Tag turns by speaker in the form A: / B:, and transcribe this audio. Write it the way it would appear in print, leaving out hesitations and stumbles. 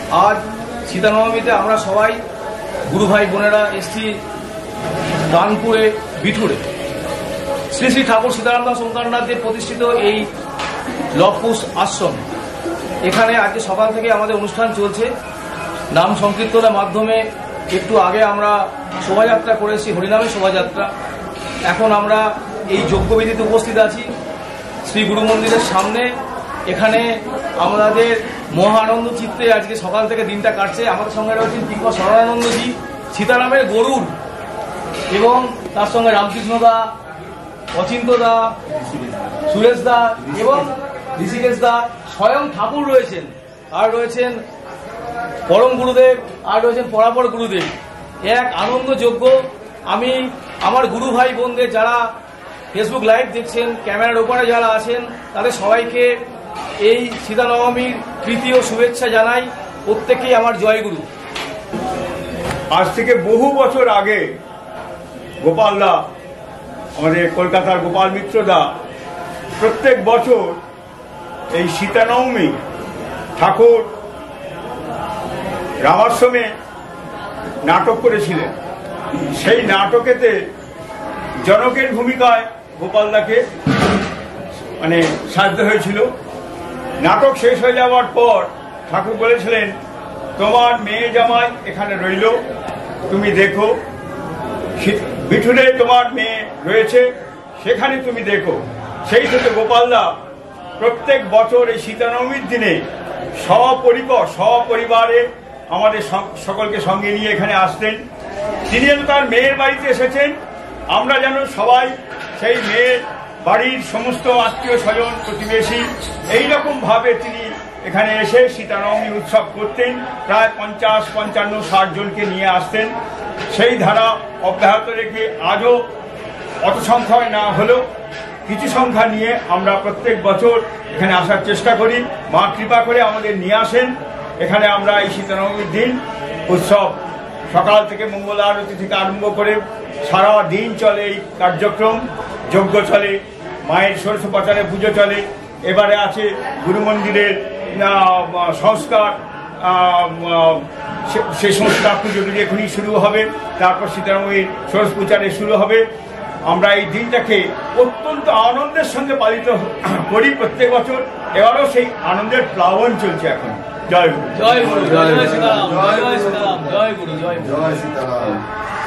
A: আজ সীতানবমীতে আমরা সবাই গুরু ভাই বোনেরা এসছি কানপুরে বিঠুরে শ্রী শ্রী ঠাকুর সীতারাম দাস ওঙ্কারনাথদেব প্রতিষ্ঠিত এই লবকুশ আশ্রম। এখানে আজকে সকাল থেকে আমাদের অনুষ্ঠান চলছে। নাম সংকীর্তনের মাধ্যমে একটু আগে আমরা শোভাযাত্রা করেছি, হরিনামের শোভাযাত্রা। এখন আমরা এই যজ্ঞবিধিতে উপস্থিত আছি শ্রী গুরু মন্দিরের সামনে। এখানে আমাদের মহা আনন্দ চিত্তে আজকে সকাল থেকে দিনটা কাটছে। আমাদের সঙ্গে রয়েছেন কিংবা শরণানন্দজি, সীতারামের গরুর, এবং তার সঙ্গে রামকৃষ্ণ দা, অচিন্ত দা, সুরেশ দা এবং ঋষিকেশ দা, স্বয়ং ঠাকুর রয়েছেন, আর রয়েছেন পরম গুরুদেব, আর রয়েছেন পরাপর গুরুদেব। এক আনন্দযোগ্য। আমি আমার গুরু ভাই বোনদের যারা ফেসবুক লাইভ দেখছেন, ক্যামেরার ওপরে যারা আছেন, তাদের সবাইকে এই সীতানবমীর তৃতীয় শুভেচ্ছা জানাই। প্রত্যেকেই আমার জয়গুরু।
B: আজ থেকে বহু বছর আগে গোপাল দা, আমাদের কলকাতার গোপাল মিত্র দা, প্রত্যেক বছর এই সীতানবমী ঠাকুর রামাশ্রমে নাটক করেছিলেন। সেই নাটকেতে জনকের ভূমিকায় গোপাল দাকে সাজতে হয়েছিল। নাটক শেষ হয়ে যাওয়ার পর ঠাকুর বলেছিলেন, তোমার মেয়ে জামাই এখানে রইল, তুমি দেখো, বিঠুরে তোমার মেয়ে রয়েছে, সেখানে তুমি দেখো। সেই থেকে গোপালদা প্রত্যেক বছর এই সীতানবমীর দিনে সপরিবারে আমাদের সকলকে সঙ্গে নিয়ে এখানে আসতেন। তিনি তার মেয়ের বাড়িতে এসেছেন। আমরা যেন সবাই সেই মেয়ের বাড়ির সমস্ত আত্মীয় স্বজন, প্রতিবেশী, এইরকম ভাবে তিনি এখানে এসে সীতানবমী উৎসব করতেন। প্রায় 50, 55, 60 জনকে নিয়ে আসতেন। সেই ধারা অব্যাহত রেখে আজও অত সংখ্যায় না হলেও কিছু সংখ্যা নিয়ে আমরা প্রত্যেক বছর এখানে আসার চেষ্টা করি। মা কৃপা করে আমাদের নিয়ে আসেন। এখানে আমরা এই সীতানবমীর দিন উৎসব সকাল থেকে মঙ্গল আরতি থেকে আরম্ভ করে সারা দিন চলে এই কার্যক্রম। যজ্ঞ চলে, মায়ের ষোড়শোপচারে পুজো চলে। এবারে আছে গুরু মন্দিরের সংস্কার, সেই সংস্কার পুজোটি এখনই শুরু হবে। তারপর সীতারামের ষোড়শ পূজারে শুরু হবে। আমরা এই দিনটাকে অত্যন্ত আনন্দের সঙ্গে পালিত করি প্রত্যেক বছর। এবারও সেই আনন্দের প্লাবন চলছে এখন। জয় গুরু, জয় গুরু, জয় সীতারাম, জয় সীতারাম, জয় গুরু, জয় সীতারাম।